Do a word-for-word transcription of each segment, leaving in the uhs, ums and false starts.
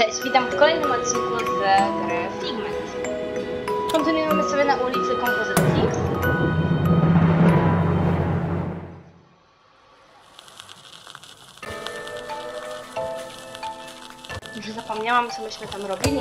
Cześć, witam w kolejnym odcinku z gry Figment. Kontynuujemy sobie na ulicy kompozycji. Już zapomniałam, co myśmy tam robili.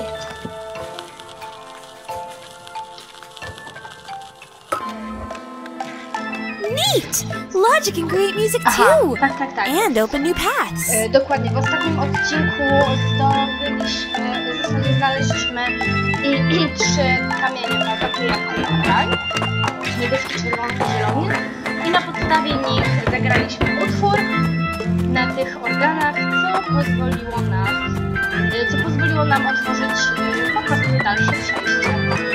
Neat! Logic can create music Aha, too! tak, tak, tak. And open new paths. E, dokładnie, w ostatnim odcinku zdobyliśmy, w zasadzie znaleźliśmy trzy kamienie, prawda, tu jak tutaj. Niebieski, czerwony i zielony. I na podstawie nich zagraliśmy utwór na tych organach, co pozwoliło nam, co pozwoliło nam otworzyć po prostu dalsze przejście.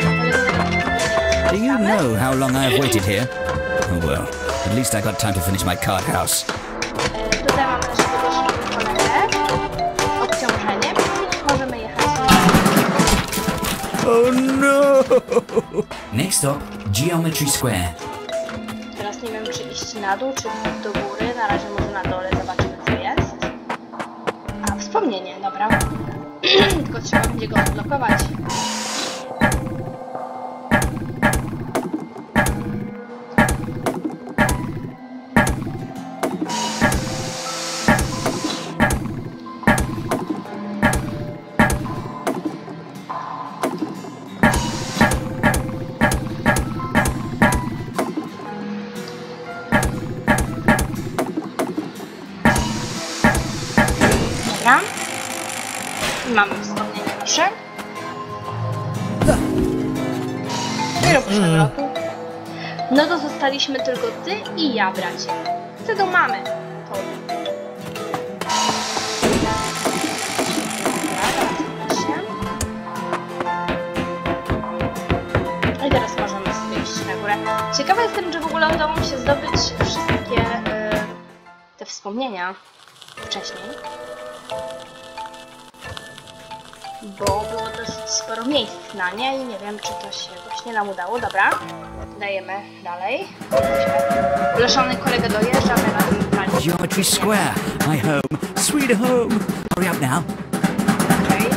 Do you know how long I have waited here? Oh well, at least I got time to finish my card house. Tutaj mamy naszego doszłego kolegę. Obciążenie. Możemy jechać. Oh no! Next stop, Geometry Square. Teraz nie wiem, czy iść na dół, czy do góry. Na razie może na dole, zobaczymy, co jest. A, wspomnienie, dobra. Tylko trzeba będzie go odblokować. I mamy wspomnienie nasze. I rób przewrotu. No to zostaliśmy tylko ty i ja, bracie. Co do mamy. To. I teraz możemy sobie iść na górę. Ciekawa jestem, czy w ogóle udało mi się zdobyć wszystkie yy, te wspomnienia wcześniej. Bo było dosyć sporo miejsc na nie i nie wiem, czy to się właśnie nam udało. Dobra, dajemy dalej. Blaszany kolega dojeżdża, my na tym planie. Geometry Square, my home, sweet home. Hurry up now. Okej.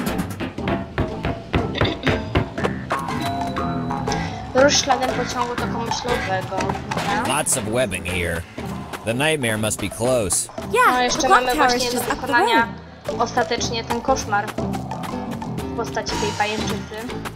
Rusz śladem pociągu tokomyślowego. Dobra. Lots of webbing here. The nightmare must be close. No Yeah, jeszcze the clock mamy tower właśnie is do just up the wykonania road. ostatecznie ten koszmar w postaci tej pajęczycy.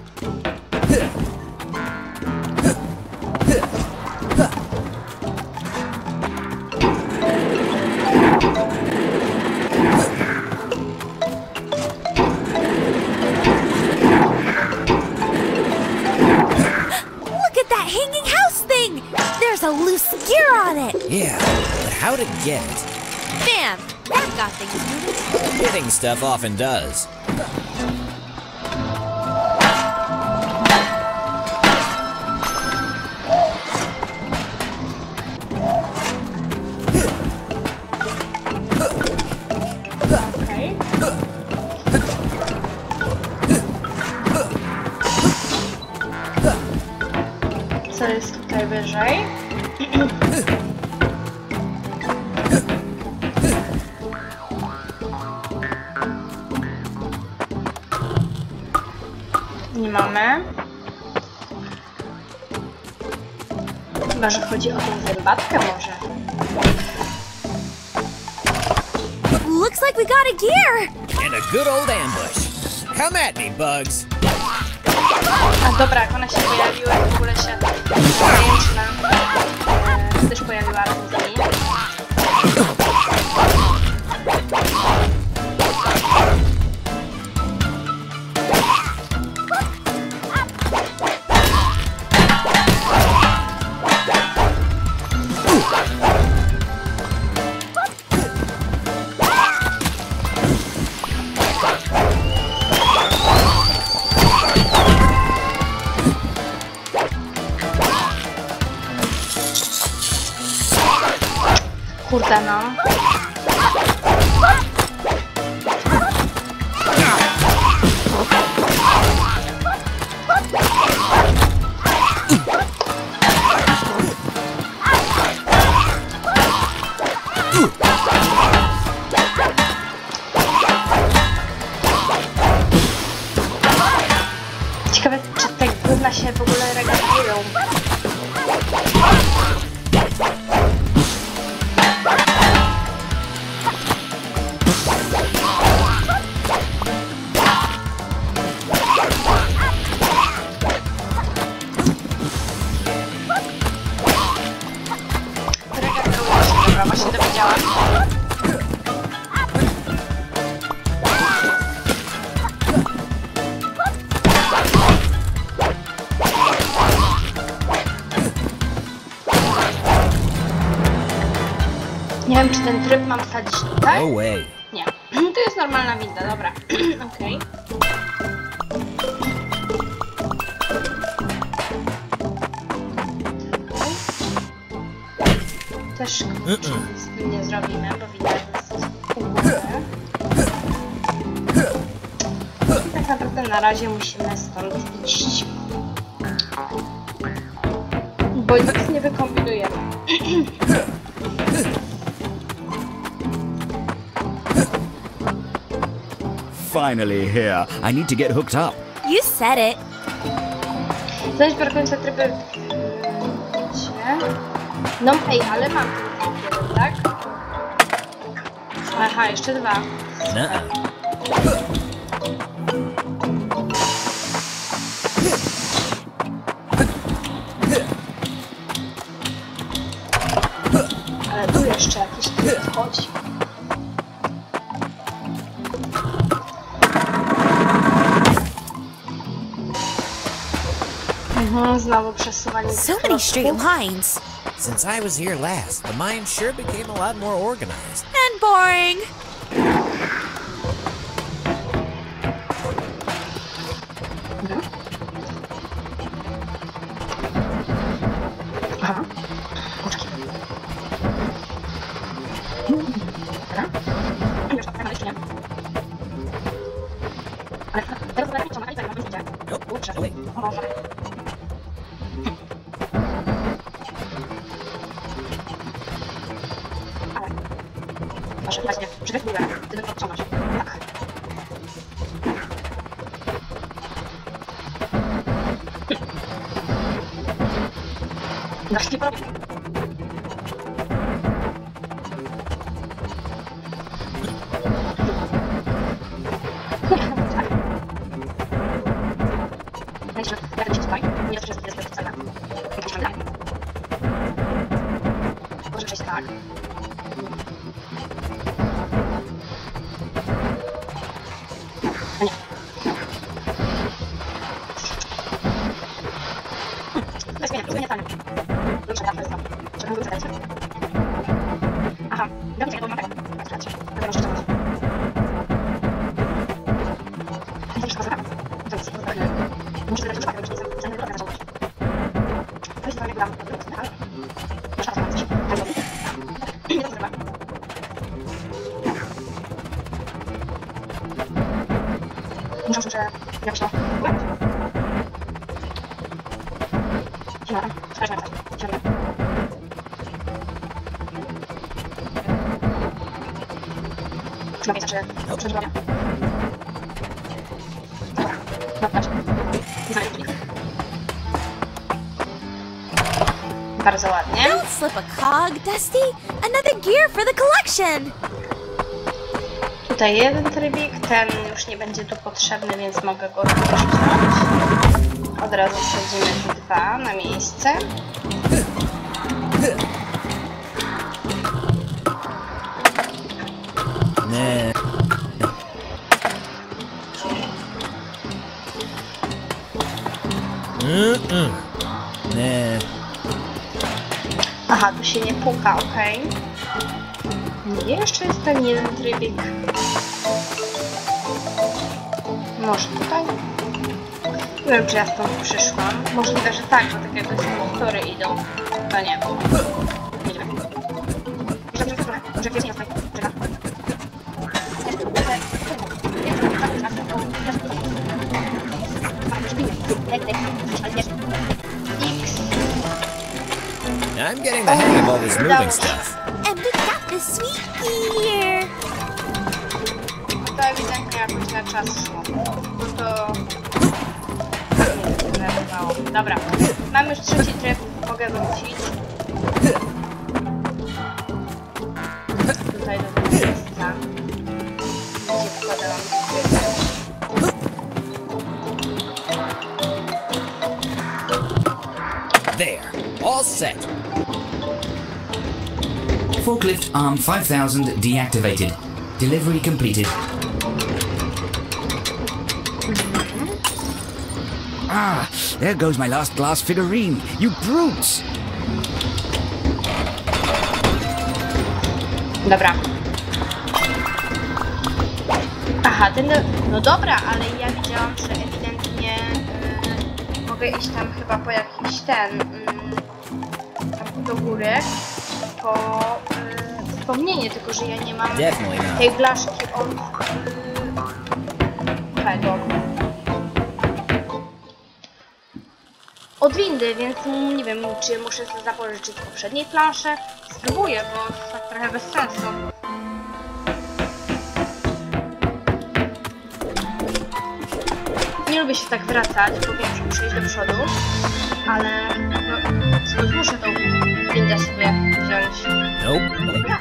Look at that hanging house thing! There's a loose gear on it! Yeah, but how to get it? Bam! That got things moving. Getting stuff often does. Okej. Co jest tutaj wyżej? Nie mamy. Chyba, że chodzi o tą zębatkę może. Looks like we got a gear! And a good old ambush. Come at me, bugs. A dobra, jak one się pojawiły, to w ogóle się pajęczna e, też pojawiła razem z nimi. Kurde no. się w ogóle regenerują. Regenerują się, dobra, właśnie dowiedziałam. Nie wiem, czy ten tryb mam wsadzić tutaj? No way. Nie. To jest normalna winda, dobra. Okej. Też nic z tym nie zrobimy, bo widać, że jest u góry. Tak naprawdę na razie musimy stąd iść. Bo nic nie wykombinujemy. Finally here. I need to get hooked up. You said it. Znajdź do końca tryby... Gdzie? No ej, ale mam ten tryb jeden, tak? Aha, jeszcze dwa. Nuh-uh. Ale tu jeszcze jakiś tryb wchodzi. Mhm, znowu przesuwanie. So many straight lines. Since I was here last, the mine sure became a lot more organized. And boring. Aha. Nope. Wait. Proszę, właśnie, przygotuję, ty tylko odciągasz. Tak. Dasz nie porobię. Myślę, jak to się tutaj, nie to, że jest bez cena. Jakieś tam dalej. Może przejść tak. A nie. To jest zmieniam, zmieniam panią. Muszę dać to. Trzeba wrócić. Aha, ja widzę, bo mam tego. Słuchajcie, będę może czekać. To już chyba zabrałam. To jest chyba tak. Muszę wydać uwagę, bo już nie chcę zacząć. To jest trochę dam. Ale... Muszę tam coś. Tak robię. Nie to zrobię. Muszę, że jakoś to... Siemara. Słuchajcie, jak Siemara. Chyba wiecie, czy... Czy zrobię? Dobra. No, dać. Nie znajdę klik. Bardzo ładnie. Don't slip a cog, Dusty. Another gear for the collection. Tutaj jeden trybik, ten już nie będzie tu potrzebny, więc mogę go również wziąć. Od razu wsadzimy dwa na miejsce. Nah. Mm-mm. Nah. Aha, tu się nie puka, ok. Jeszcze jest ten jeden trybik. Może tutaj? Nie wiem, czy ja stąd przyszłam. Możliwe, że tak, bo tak jakby z tory idą. To nie. Nie wiem. Jeszcze trochę, trochę. Może jest nie tutaj. Czeka. I'm getting the hang of all this moving stuff. And we got this sweet gear. To ewidentnie jakoś na czas szło. No to... Nie wiem, zadziałało. Dobra, mam już trzeci tryb, mogę wrócić. Tutaj do tego miejsca, gdzie wkładałam tryby. There, all set. Forklift arm five thousand deactivated. Delivery completed. Ah, there goes my last glass figurine. You brutes! Dobra. Aha, ten... No dobra, ale ja widziałam, że ewidentnie yy, mogę iść tam chyba po jakiś ten... Yy, tam do góry. Po yy, wspomnienie, tylko że ja nie mam tej blaszki od yy, tego. Od windy, więc nie wiem, czy muszę sobie zapożyczyć z poprzedniej planszy. Spróbuję, bo tak trochę bez sensu. Nie lubię się tak wracać, bo wiem, że muszę iść do przodu, ale no, muszę tą windę sobie wziąć. Nope. Ja,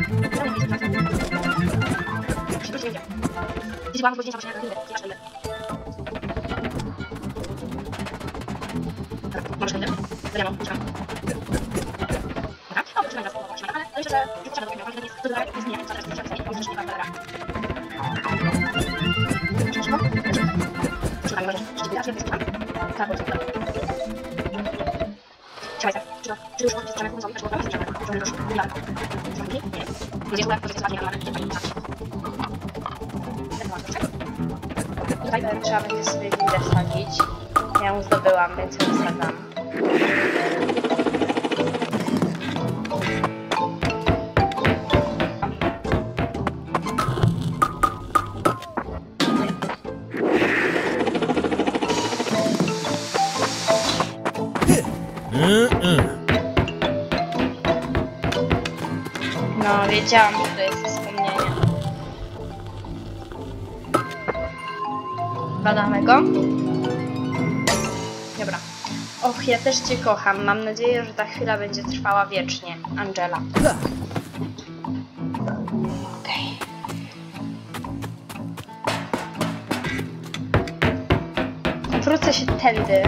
Gdzieś byłam godzina zobaczenia na windę, gdzie masz windę? Może windę? Zawiano, uciekam. Dobra, o, poczekaj raz, ale myślę, że już trzeba do tego, ale jest to dalej, jest nie, co teraz trzeba zrobić, myślę, że nie ma dalej. Trzymaj, może, czy ty raczej trzymam? Tak, bo trzymam. Trzymaj się, czy to, czy już chodzi, trzymaj, mówią, że mogę, że możemy już wyglądać. Trzymam, nie? Nie. Gdzieś była, może zobaczyć, ale nie pani zobaczyć. Tutaj trzeba będzie sobie windę wsadzić. Ja ją zdobyłam, więc ją wsadzam. No, wiedziałam, że to jest wspomnienie. Badamy go. Dobra. Och, ja też cię kocham. Mam nadzieję, że ta chwila będzie trwała wiecznie. Angela. Okej. Wrócę się tędy.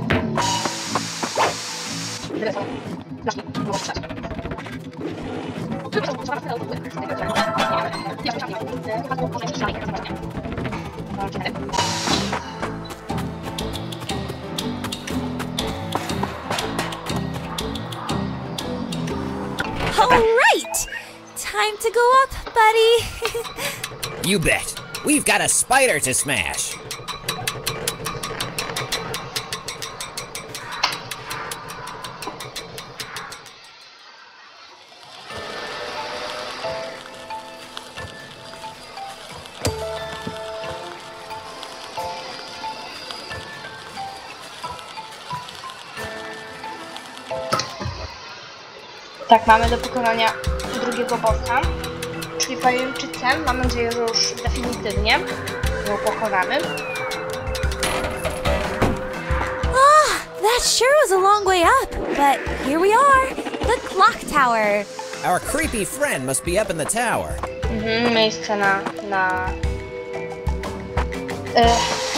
All right! Time to go up, buddy. You bet. We've got a spider to smash. Tak, mamy do pokonania drugiego bossa, czyli pajęczycę. Mam nadzieję, że już definitywnie ją pokonamy. Ah, that sure was a long way up, but here we are, the clock tower. Our creepy friend must be up in the tower. Mhm, miejsce na... na... Ech.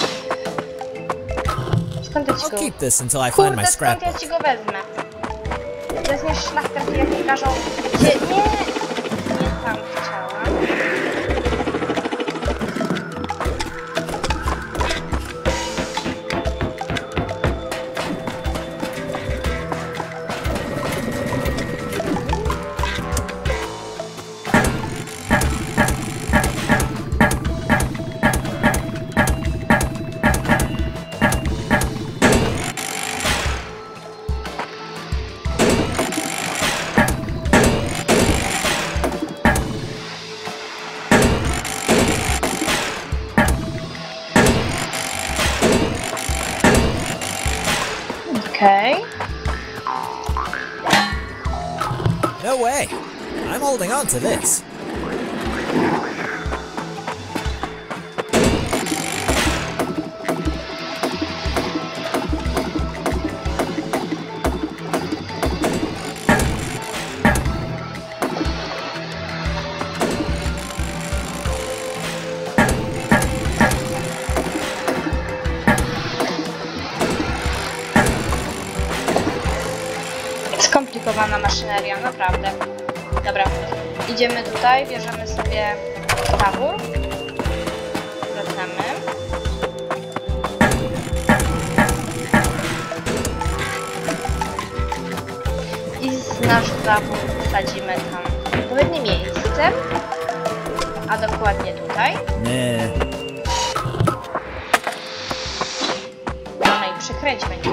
Skąd ja ci I'll go... keep this until I find Kurde, my skąd scrapbook. ja ci go wezmę? Weźmiesz szlachciarki, jak mi każą... Gdzie... Nie! Nie tam chciałam. Okay. No way. I'm holding on to this. skomplikowana maszyneria, naprawdę. Dobra, idziemy tutaj, bierzemy sobie tabur. Wracamy. I z nasz tabur wsadzimy tam w odpowiednie miejsce. A dokładnie tutaj. Nie. No i przykręć będzie.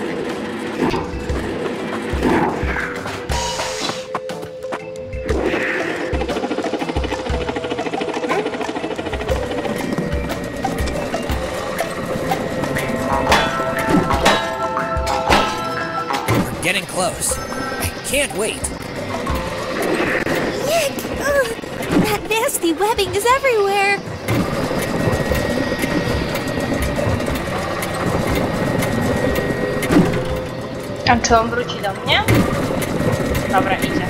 Getting close. I can't wait. Yuck! Ugh, that nasty webbing is everywhere. A czy on wróci do mnie? Dobra, idzie.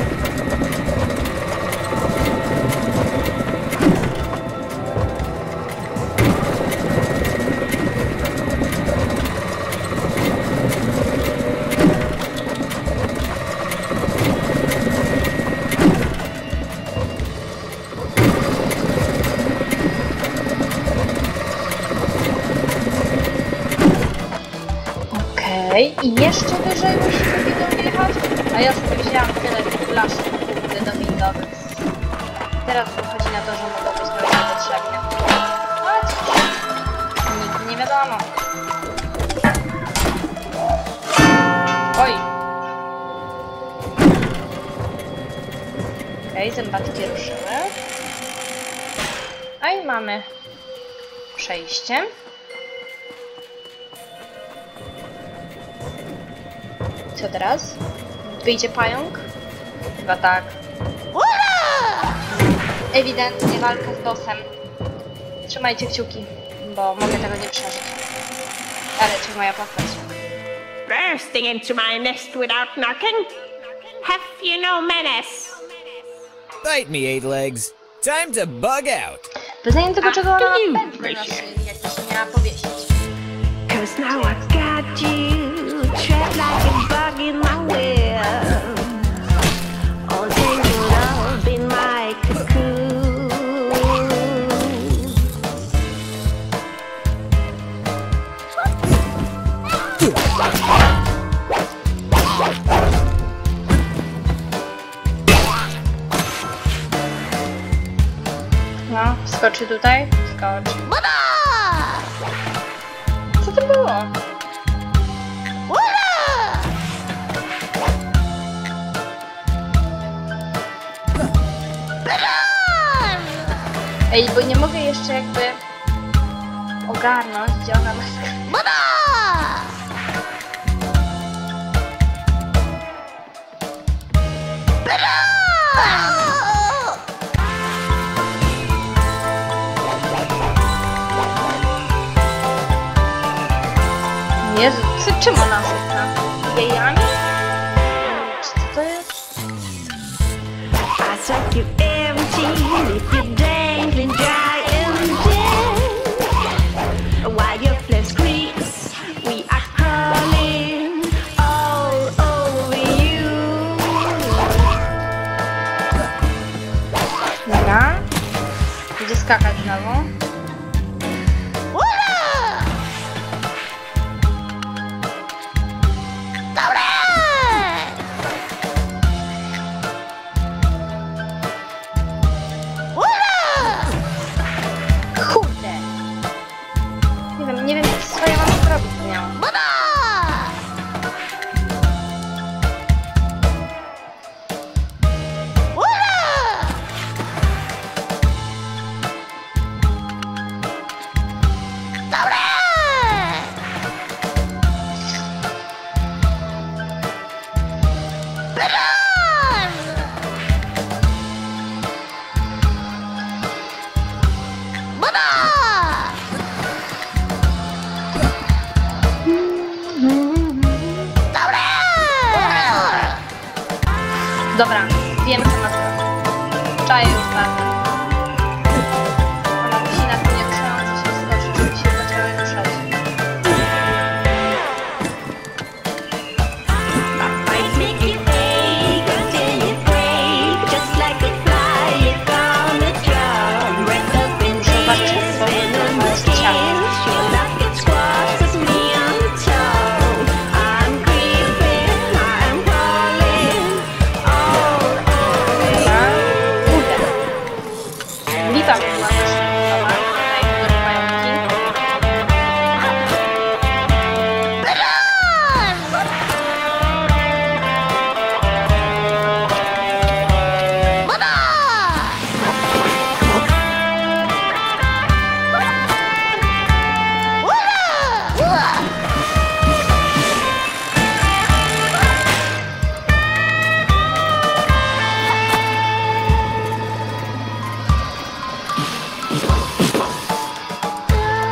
I jeszcze wyżej musimy dojechać, a ja sobie wzięłam tyle blaszek dynamitowych. Teraz wychodzi na to, że mogą być trochę niepotrzebne. Chodź! Nigdy nie wiadomo. Oj! Okej, okay, zębatki ruszyły. A i mamy przejście. Co teraz? Wyjdzie pająk? Chyba tak. Ewidentnie walka z bossem. Trzymajcie kciuki, bo mogę tego nie przeżyć. Ale czy moja postać? Bursting into my nest without knocking? Have you no manners? Bite me, eight legs. Time to bug out. Wyznaję tego, czego ona After you, ma pętlę na szyi, jak się miała powiesić. Cause now I got you trapped like a bug in my web. All tangled up in my cocoon. No, skoczy tutaj? Skocz. Co to było? Ej, bo nie mogę jeszcze jakby ogarnąć, gdzie ona ma skakać. Jezu, co, czym ona rzuca? Jajami? Czy co to jest? I suck you empty, leave you dangling dry and dead. While your flesh creaks, we are crawling all over you. Dobra. Będzie skakać znowu. Kurde. Nie wiem, nie wiem co ja mam zrobić z nią.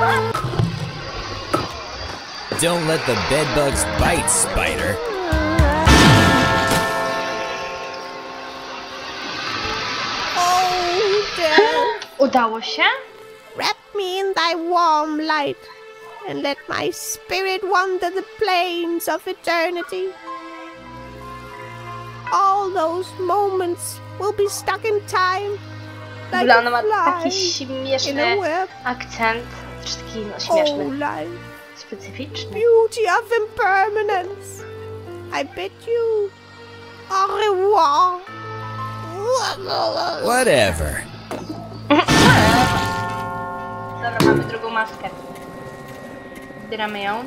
Don't let the bedbugs bite, Spider. Oh, death. Udało się? Wrap me in thy warm light and let my spirit wander the plains of eternity. All those moments will be stuck in time like Blana ma a fly taki in a śmieszny web. akcent. Czy taki no, Oh, śmieszny, life, specyficzny. beauty of impermanence. I bid you au revoir. Whatever. Dobra, mamy drugą maskę. Zbieramy ją.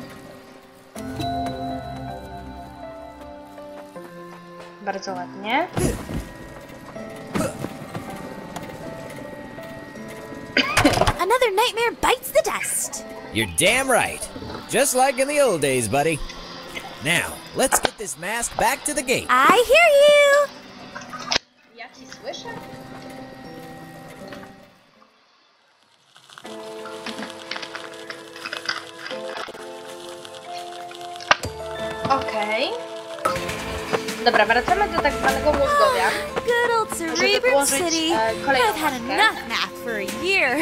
Bardzo ładnie. Another nightmare bites the dust. You're damn right. Just like in the old days, buddy. Now, let's get this mask back to the gate. I hear you. Ja ci słyszę? Okej. Dobra, wracamy do tak zwanego mózgowia. Good old Żeby Cerebrum położyć City. e, kolejną I've had maskę. enough math for a year.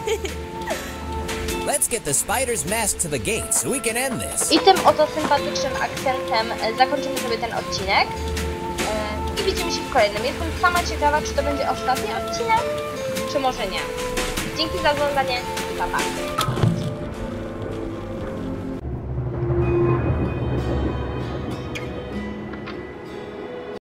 Let's get the spider's mask to the gate so we can end this. I tym oto sympatycznym akcentem e, zakończymy sobie ten odcinek. E, I widzimy się w kolejnym. Jestem sama ciekawa, czy to będzie ostatni odcinek, czy może nie. Dzięki za oglądanie. Pa, pa.